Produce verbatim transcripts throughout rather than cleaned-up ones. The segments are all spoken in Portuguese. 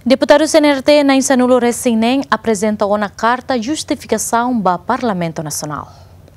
Deputado C N R T na Insanulo Resinem apresenta uma carta justificação para o Parlamento Nacional.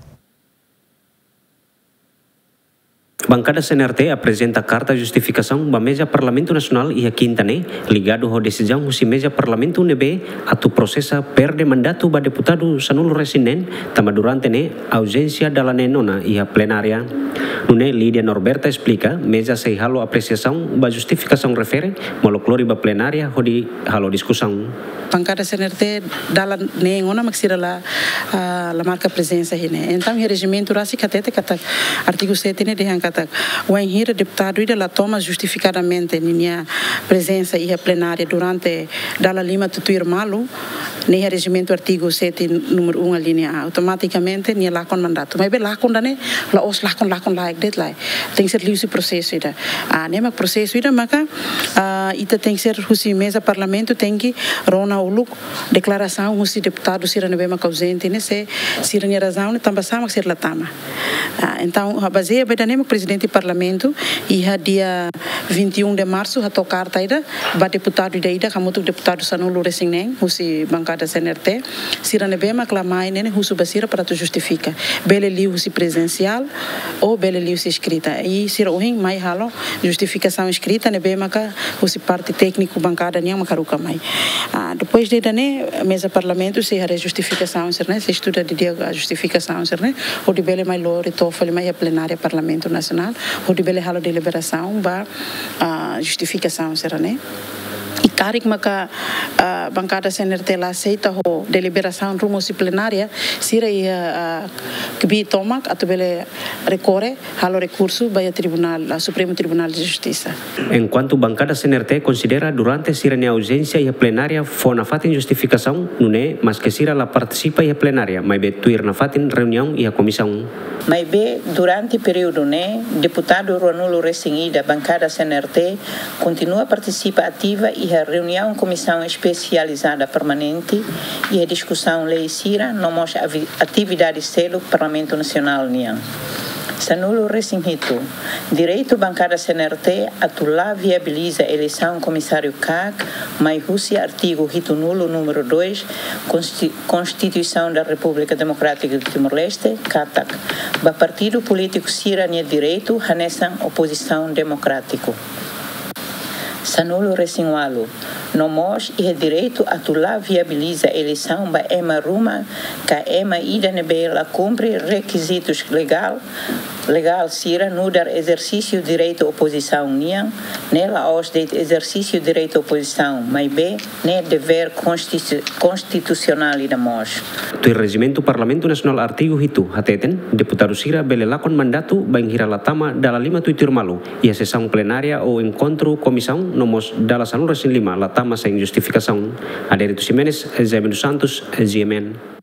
Bancada C N R T apresenta carta de justificação para a mesa Parlamento Nacional e a quinta né, ligado à decisão do mesa Parlamento N B a tu processa perde mandato para deputado Sanulo Resinem, tama durante né, ausência da nona e a plenária. Nune Lídia Norberta explica, mesa se halo apreciação para justificação refere, maloclori para plenária hodi halo discussão. Bancada C N R T dala nem ona maxira la la marca presença hine. Então o regimento rasi katete kata artigo sete ne dehan kata o enhira deputado ida la toma justificadamente minha presença e a plenária durante dala lima tutuir malu ne regimento artigo sete número um a linha A automaticamente ne lá com mandato. Mas be lá com dane la os lá com lá com lá det lá. Tem que ser liu processo ida. Ah ne mak processo ida maka ita tem que ser husi mesa parlamento tem que rona o look declaração os deputados sira nebe ma ausente né se sira ne razão ne tamba sama ser latama então a base é nem o presidente do parlamento e a dia vinte e um de março a tocar taida ba deputado da ida como deputado Sanulo Resinem os bancada C N R T sira nebe ma clamai né os basira para tu justifica bele li os presencial ou bele li os escrita e sira o hin mai halo justificação escrita nebe ma ka os parte técnico bancada nem ma karuka mai depois de né mesa parlamento se a justificação ser né se estuda de dia a justificação ser né o de bele mai lore to fale mai a plenária parlamento nacional o de bele halo deliberação ba a justificação ser né e tarik maka a bancada C N R T lá aceita a deliberação rumo plenária sira ia que bi tomak atau bele recorre halo recurso vai a tribunal a Supremo Tribunal de Justiça. Enquanto bancada C N R T considera durante sira ne ausência e a plenária foi na fatin justificação não é mas que sira la participa e a plenária mas be tuir na fatin reunião e a comissão. Mas be durante o período né deputado Sanulo Resinem da bancada C N R T continua a participar ativa e a reunião comissão especializada permanente e a discussão lei Sira não mostra atividade selo Parlamento Nacional Nian. Sanulo Resinem direito bancada C N R T atulá viabiliza a eleição comissário C A C, mas Rússia artigo rito nulo número dois Constituição da República Democrática do Timor-Leste, C A T A C, ba partido político Sira nie direito hanesan oposição democrático. Sanulo Resinem no mos e direito a tulá viabiliza a eleição ba ema ruma ka ema ida nebela cumpre requisitos legal legal sira no dar exercício direito à oposição nian nela os de exercício direito à oposição mas b ne dever constitu constitucional ida mos tu regimento Parlamento Nacional artigo hitu hateten deputado sira bele lakon mandato bang hira latama dala lima tuitur malu e a sessão plenária ou encontro comissão no mos dala Sanulo Resinem lima latama sem justificação. Adérito Ximenes, Zé Santos, G M N.